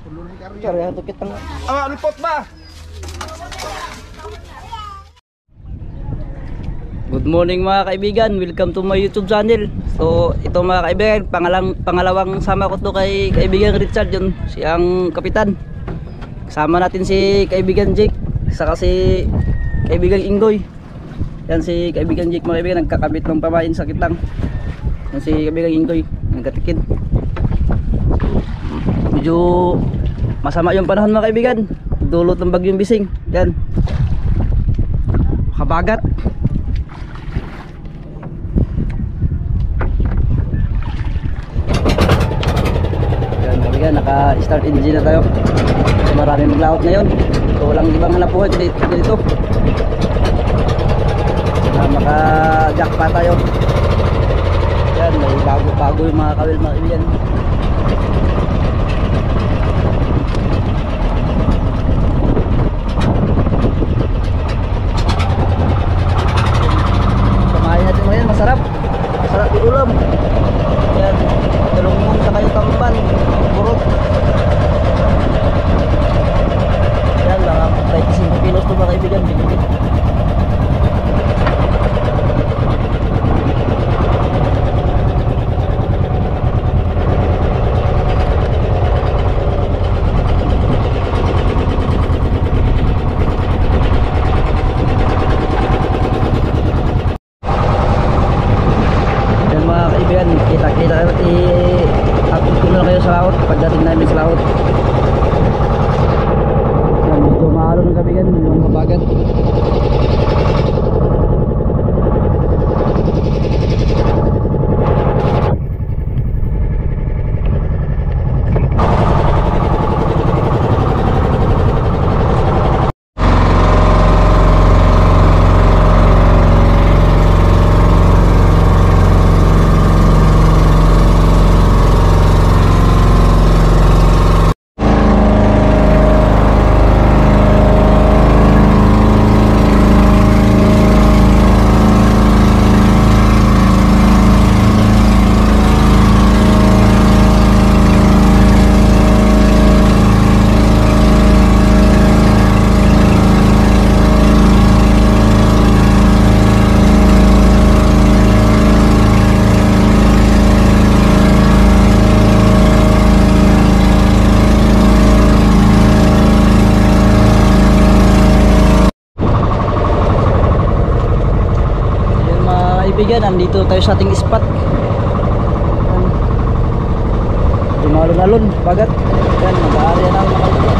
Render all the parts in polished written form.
Karya untuk kita. Lipot ba? Good morning mga kaibigan, welcome to my YouTube channel. So ito mga kaibigan, pangalawang sama ko to kay kaibigan Richard, yun siyang kapitan. Kasama natin si kaibigan Jake, saka si kaibigan Ingoy. Yan si kaibigan Jake mga kaibigan, nagkakabit ng pamain sa kitang. Yan si kaibigan Ingoy, nagkatikid. Medyo masama yung panahon mga kaibigan, dulot ng bagyong Bising. Yan, kabagat. Naka-start engine na tayo. Maraming maglaot ngayon. So walang ibang hanap buhay dito. Maka-jack pa tayo. Yan, may bago yung mga kawil mga kaibigan. Kumain natin ngayon, masarap diulam. Yan, talungong sa kayo tamban, burot. Yan, mga 25 kilos ito mga kaibigan, bigit. Kita update ko na kayo sa laot pagdating namin sa laot. Medyo mahalo ng kaibigan, medyo mabagat. Kaibigan, nandito tayo sa ating spot. Lumalon-alon, bagat. Yan, mag-aarya na mga kaibigan.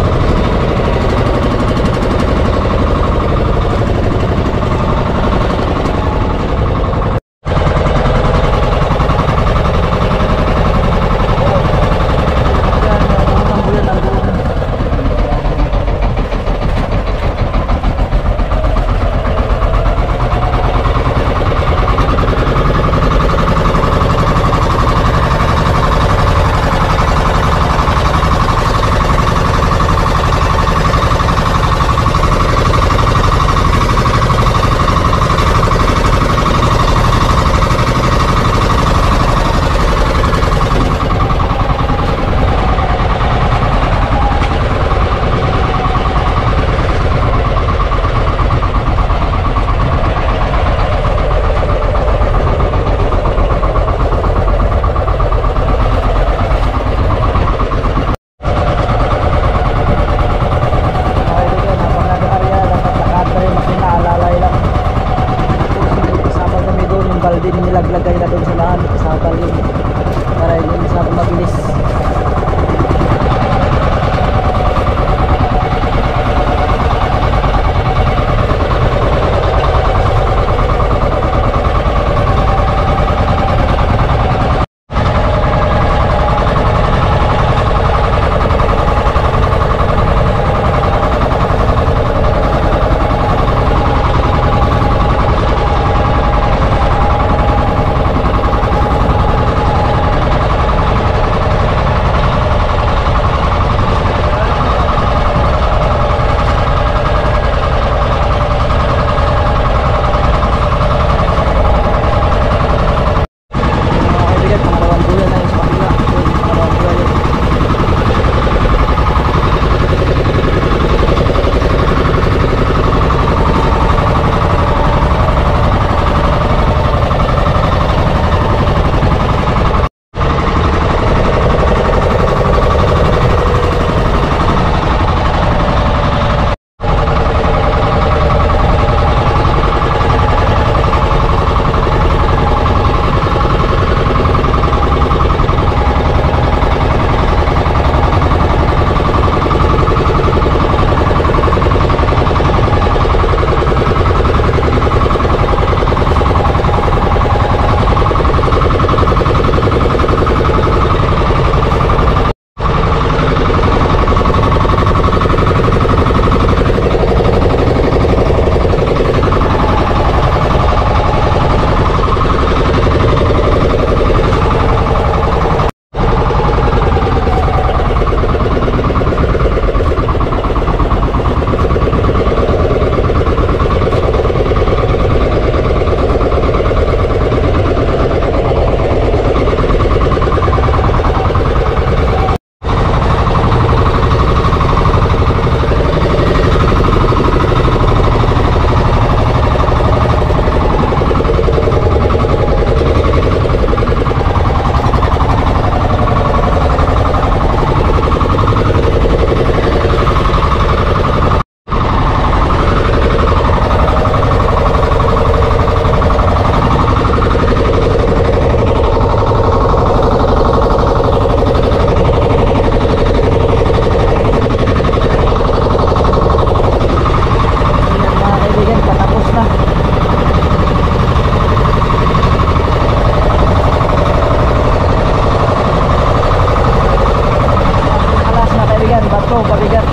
Ito, pabigat.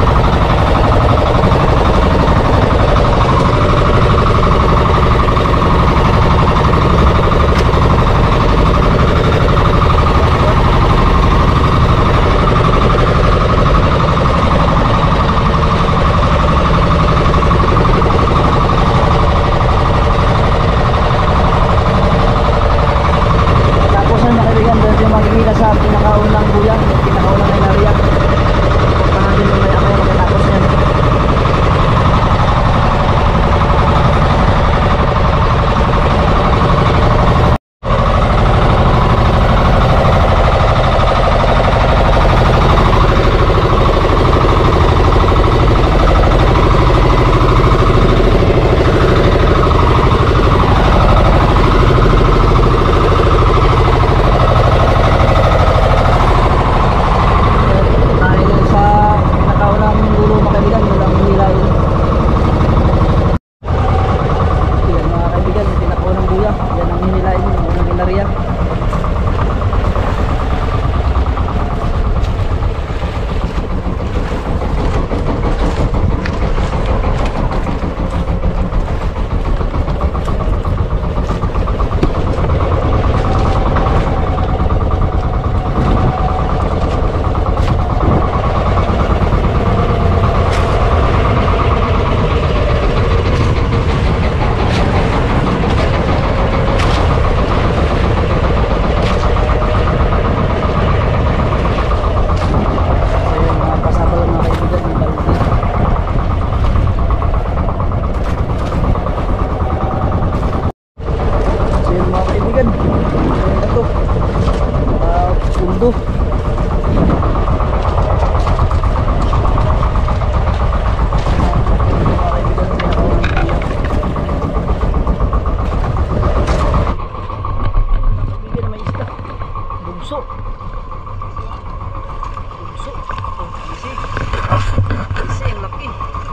Tapos ang mga kaibigan, doon yung makikita sa pinakaunang buyang, yung pinakaunang inariya. Panagin mo maya kaya magkatapos yan. Dahil sa pinakaunang dulo mga kaibigan, yun ang hilahin. Yan mga kaibigan, yung pinakaunang buya, yan ang hinilain, yung unang inariya. So yung mga pasabal mga kaibigan, yung balde. So yun mga kaibigan, yun na to. Pundo. Mga kaibigan, yung pinakaunang buya. Kaibigan, may isda. Bugso. Bugso. Oh, isi. Isi, ang laki.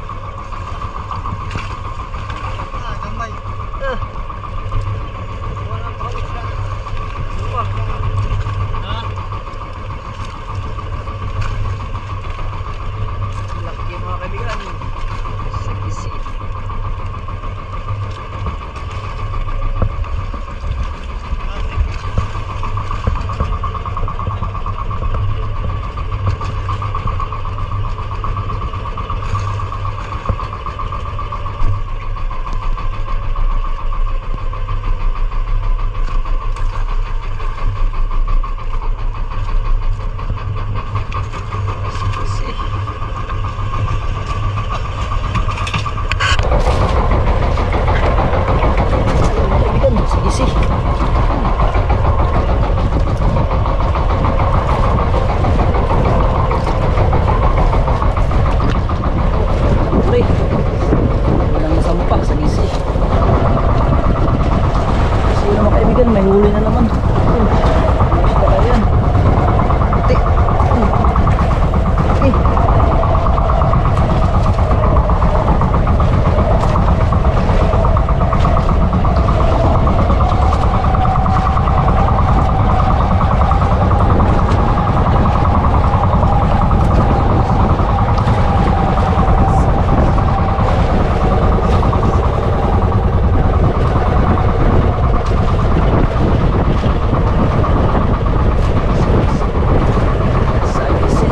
Gamay. Ah. Wala pa ako isda. Wah. Ha? Laki mga kaibigan. Sa isi. Isi. Ayun mga kaibigan, sa isi. Pre, walang sampak sa isi. Kasi yun mga kaibigan, may huli na naman. May isda na yan. Puti. Puti. Sa isi.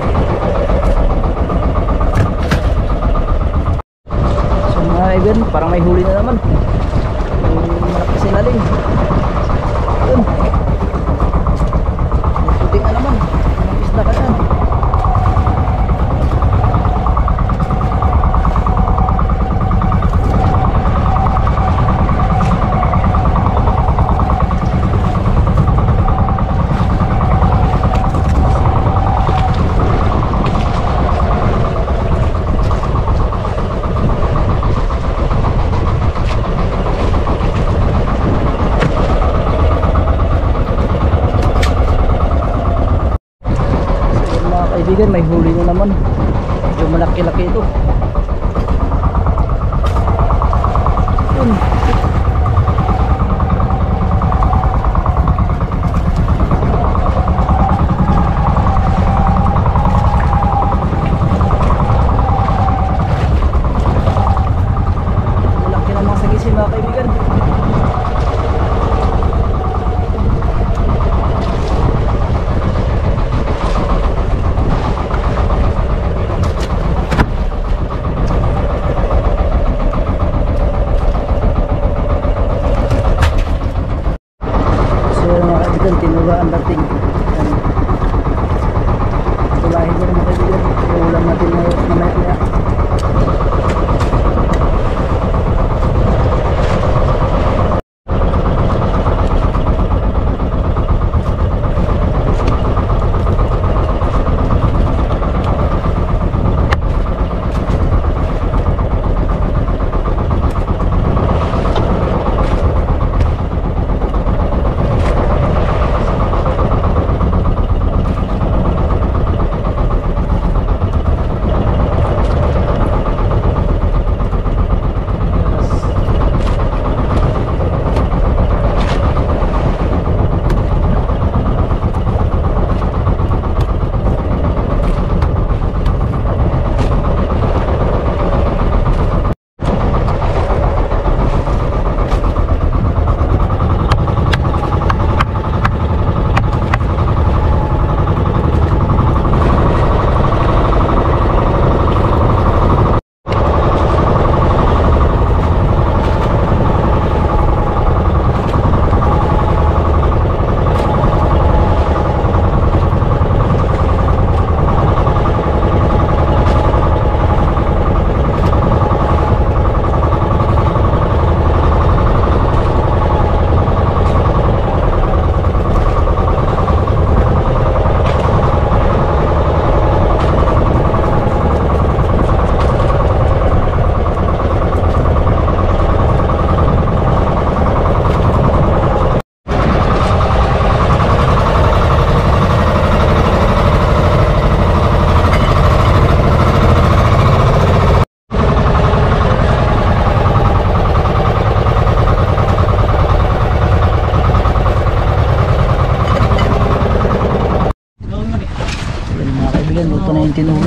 So mga kaibigan, parang may huli na naman. Yung malaki sa ilalim. Yun. May puti na naman. May isda ka dyan. kaibigan, may huli na naman. Medyo malaki-laki ito. Yun.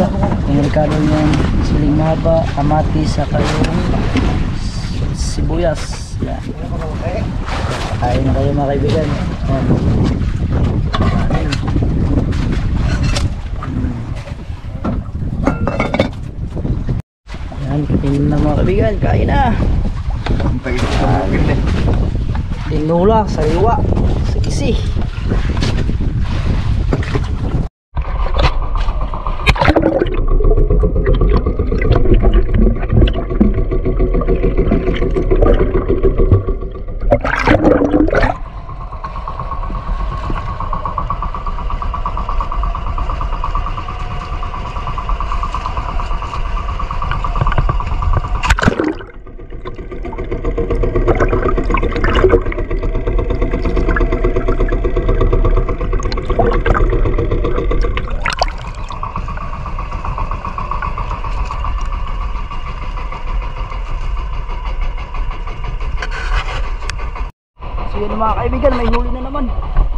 Yung Ricardo yung siling mahaba, kamatis, saka yung sibuyas. Yan. Kain na kayo mga kaibigan. Yan. Yan, kain na mga kaibigan. Kain na. Tinula, sariwa, siksi. So yun mga kaibigan, may huli na naman.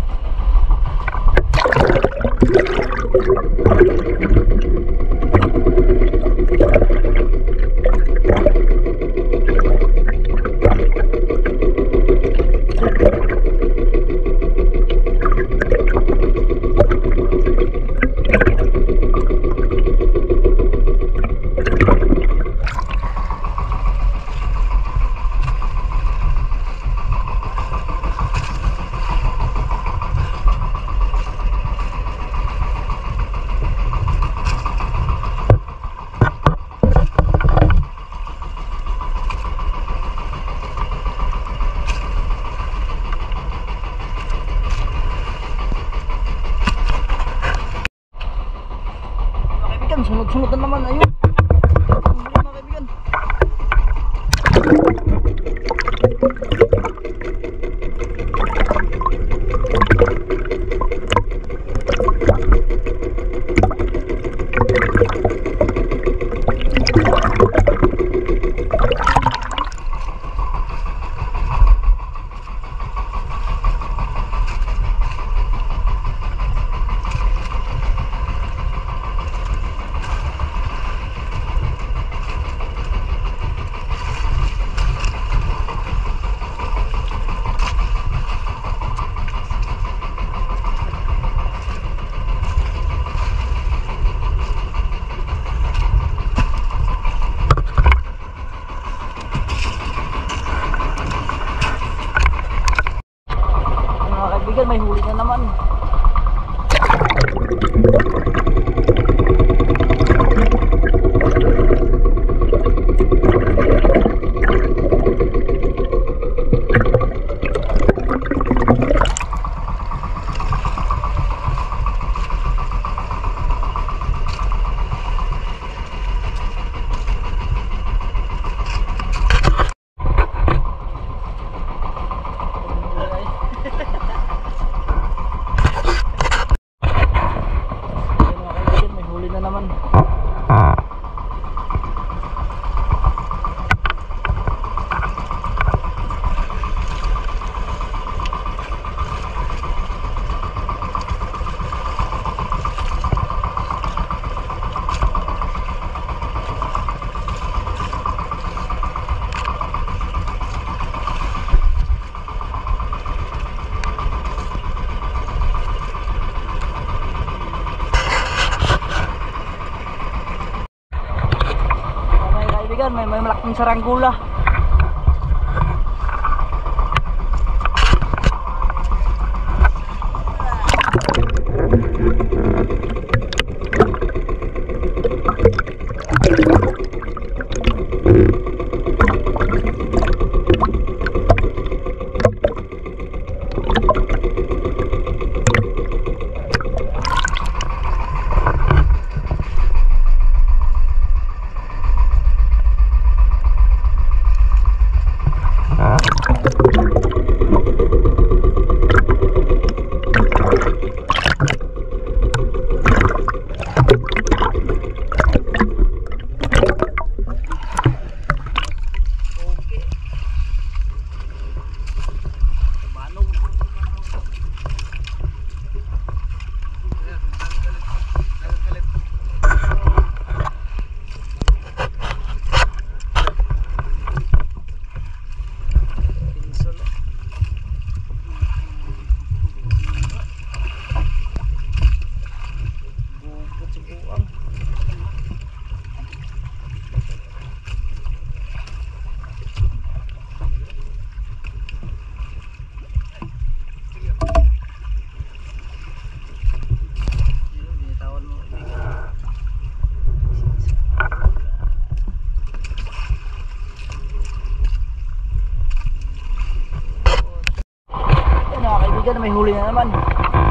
Sunod-sunod na naman, ayun. Mga kaibigan. May huli na naman. May malaking saranggula. kaibigan, may huli na naman.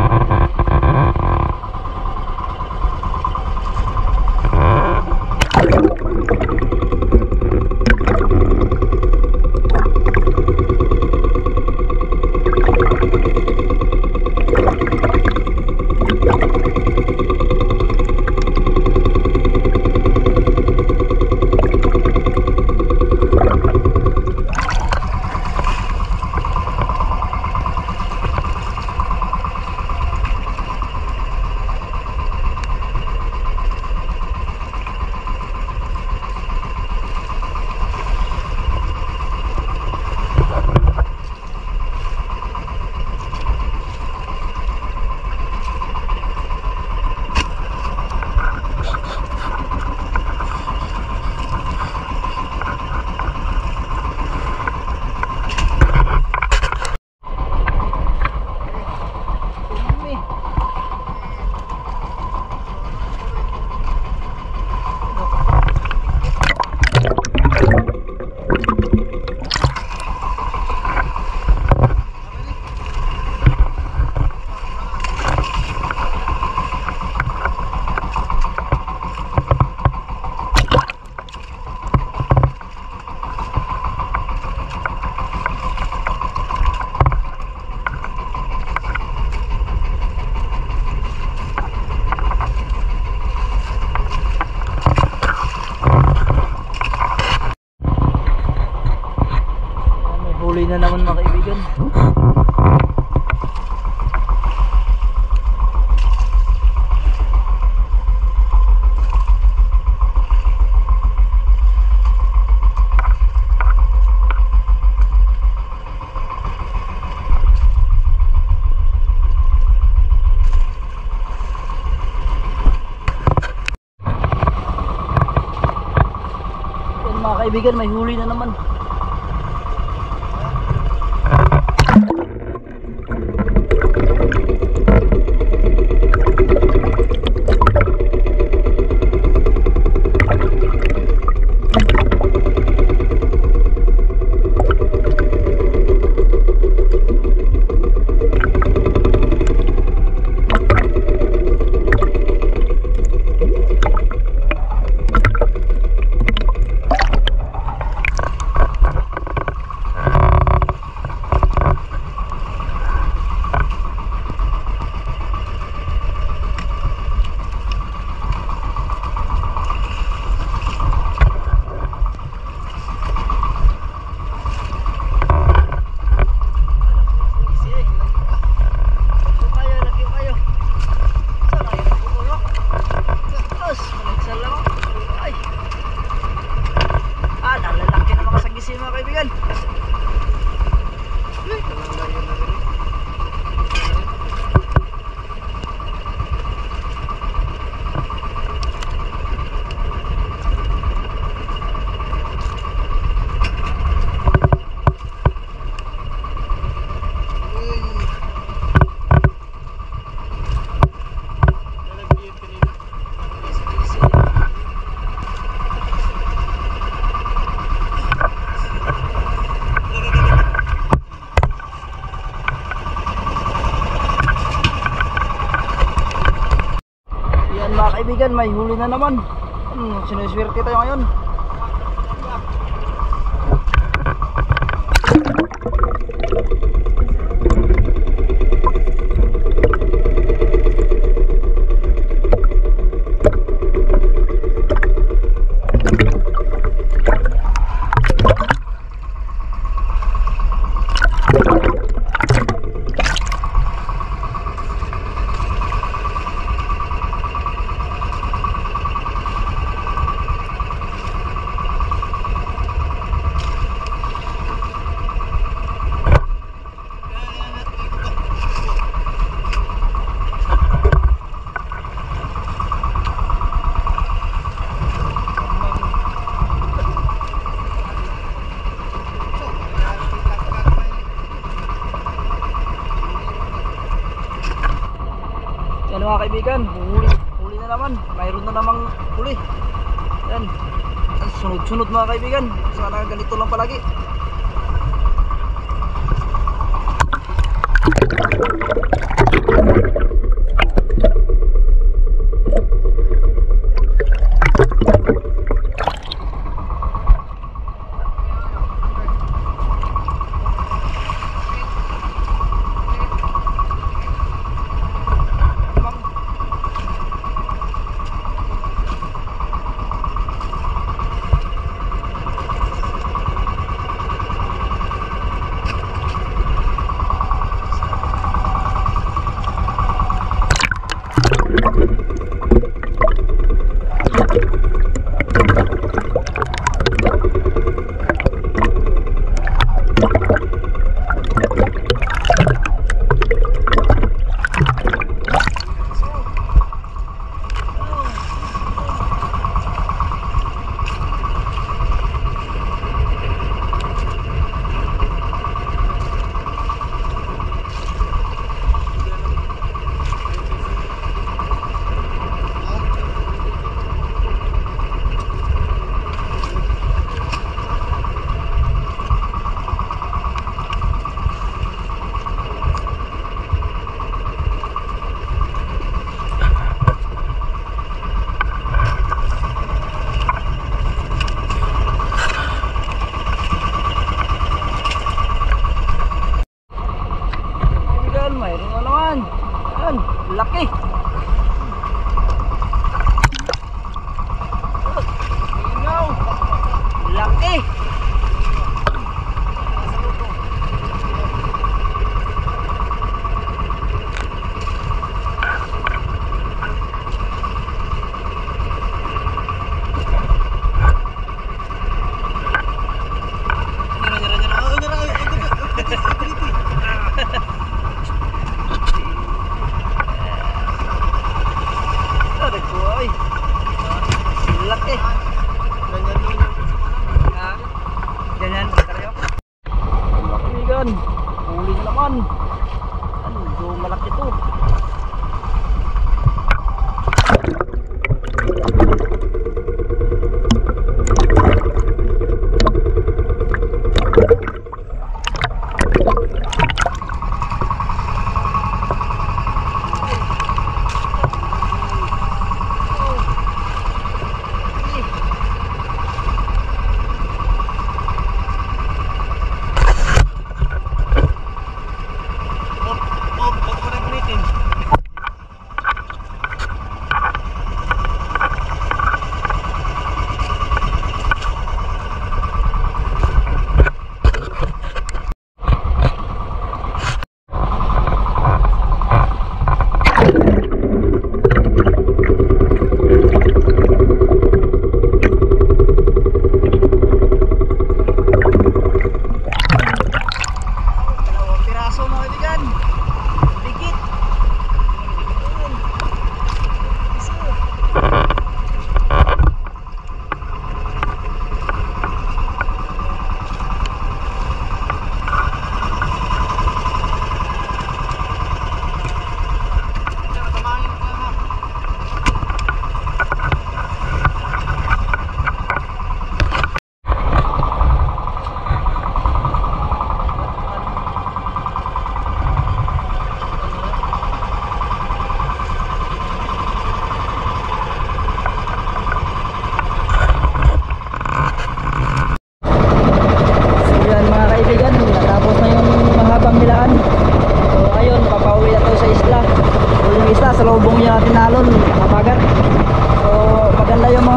Huli na naman mga kaibigan. Yan mga kaibigan, may huli na naman. Mga kaibigan, may huli na naman. Sinuswerte tayo ngayon. Mga kaibigan, huli na naman. Mayroon na namang huli. Yan. Sunod-sunod mga kaibigan. Sana ganito lang palagi.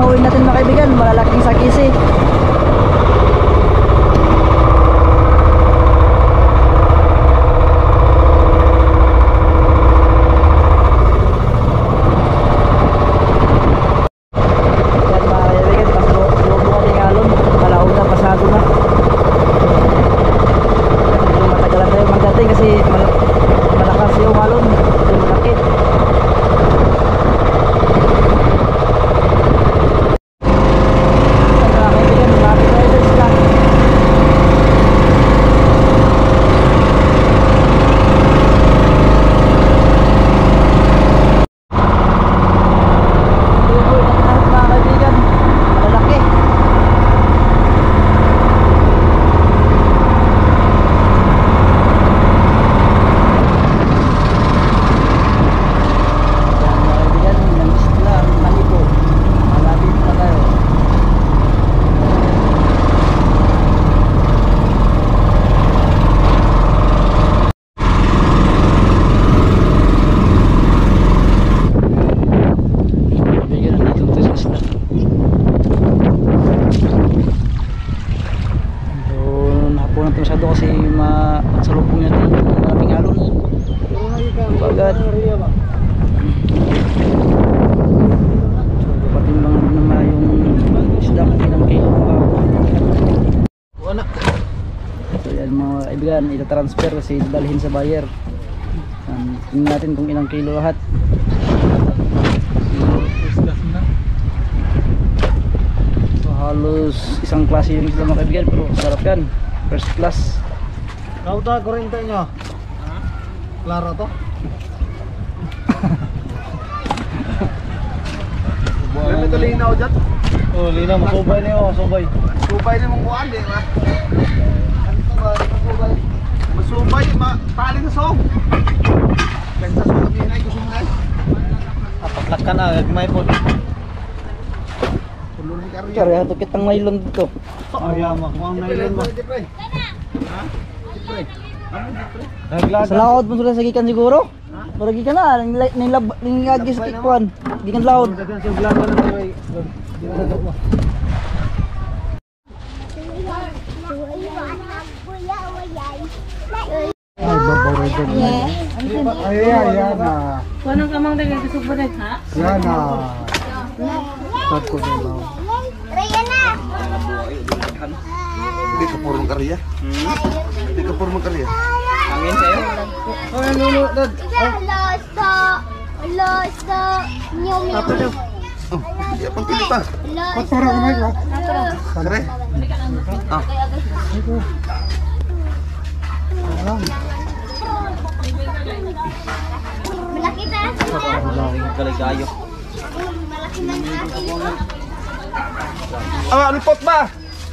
gagawin natin mga kaibigan, malalaking sakisi. Yan mga kaibigan, pasalubong natin yung alon, alaon na, pasado na. Medyo matagalan tayo magdating kasi malakas yung alon, yung sakit. Masyado kasi masalubong natin yung aming alon. Bagat. So, patimbangan din naman yung isda ng ilang kilo. So yan mga kaibigan, itatransfer kasi dalhin sa buyer. Tingnan natin kung ilang kilo lahat. So halos isang klase yung isda mga kaibigan, pero sarap yan. First class. Nauta ko rin nyo. Klaro to? May ito linaw dyan? Oh, linaw. Masubay na yun. Masubay. Subay na mong kuhaan din ha? Ano ba? Masubay. Masubay. Tali na song. Pensa sa kami na gusto mo na. Patlak ka na. Gagmay po. Kaya ito kitang nylon dito. Ayama. Kung ang nailan mo. Sa laod mo sila sa gikan siguro? Mura gikan na, nilagi sa kikuan. Gikan laod. Ayan na. Kuanong kamang dagay kasugbo na, ha? Yan na. Start ko din ba? Hindi ka purong karya. Hindi ka purong karya. Hangin sa'yo? Hindi apang pili pa. Kare. Ah. Malaki na. Kaligayo. Malaki na. Ah, lipot ba?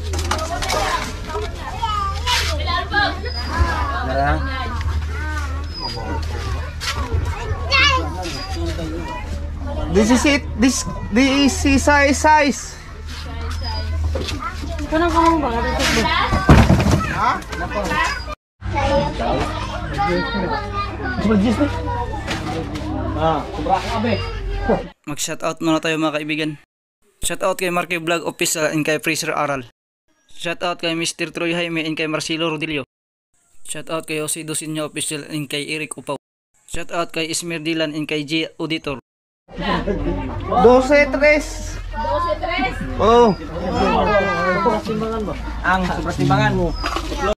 This is it. This is size. Kuanong kamang ba kasugbo? Mag-shoutout muna tayo mga kaibigan. Shoutout kay Marky Vlog Official and kay Fraser Aral. Shoutout kay Mr. Troy Jaime and kay Marcelo Rodillo. Shoutout kay Jose Dosinyo Official and kay Eric Upaw. Shoutout kay Ismer Dilan and kay G Auditor. 12-3. Oh. Ang sobrang timbangan mo.